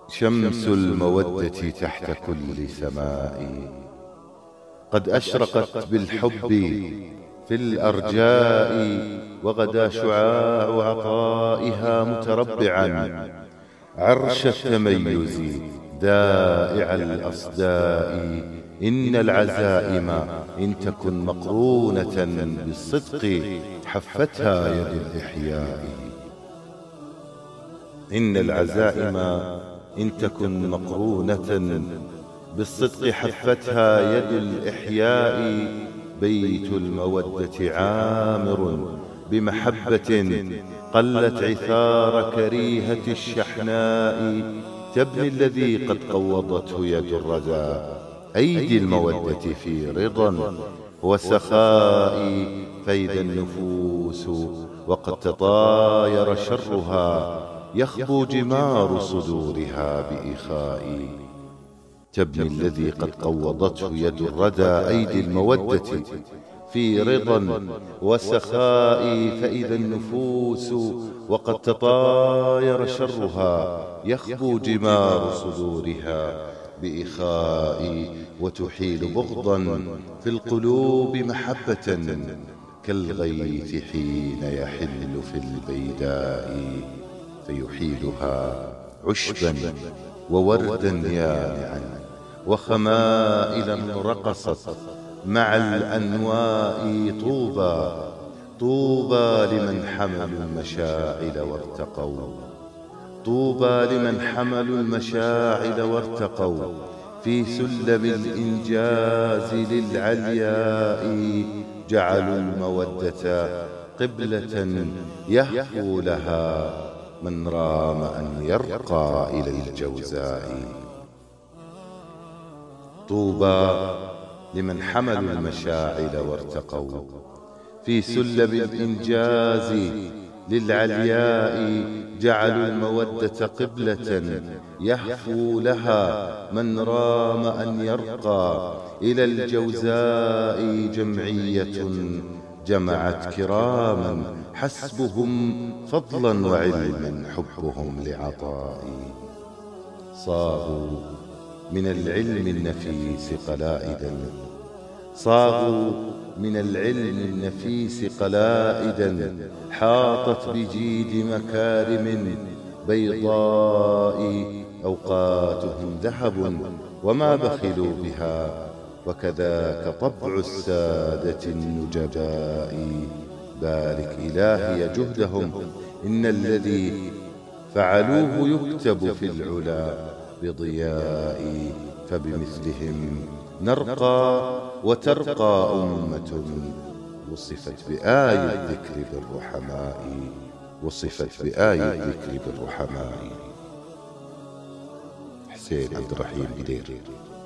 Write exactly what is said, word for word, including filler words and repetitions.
شمس المودة تحت كل سماء، قد أشرقت بالحب في الأرجاء، وغدا شعاع عطائها متربعا عرش التميز دائع الأصداء. إن العزائم إن تكن مقرونة بالصدق حفتها يد الإحياء. إن العزائم إن تكن مقرونة بالصدق حفتها يد الإحياء. بيت المودة عامر بمحبة قلت عثار كريهة الشحناء. تبني الذي قد قوضته يد الردى أيدي المودة في رضا وسخاء. فإذا النفوس وقد تطاير شرها يخبو جمار صدورها بإخاء. تبني الذي قد قوضته يد الردى أيدي المودة في رضا وسخاء. فإذا النفوس وقد تطاير شرها يخبو جمار صدورها بإخاء. وتحيل بغضا في القلوب محبة كالغيث حين يحل في البيداء. فيحيلها عشبا ووردا يانعا وخمائلا رقصت مع الأنواء. طوبى طوبى لمن حملوا المشاعل وارتقوا. طوبى لمن حملوا المشاعل وارتقوا في سلم الإنجاز للعلياء. جعلوا المودة قبلة يهفو لها من رام أن يرقى إلى الجوزاء. طوبى لمن حملوا المشاعل وارتقوا في سلم الإنجاز للعلياء. جعلوا المودة قبلة يهفو لها من رام أن يرقى إلى الجوزاء. جمعية جمعت كراما حسبهم فضلا وعلما حبهم لعطاء. صاغوا من العلم النفيس قلائدا صاغوا من العلم النفيس قلائدا حاطت بجيد مكارم بيضاء. أوقاتهم ذهب وما بخلوا بها وكذاك طبع السادة النجباء. بارك إلهي جهدهم إن الذي فعلوه يكتب في العلا بضياء. فبمثلهم نرقى وترقى أمة وصفت بآي الذكر بالرحماء. وصفت بآي الذكر بالرحماء. حسين عبد الرحيم بدير.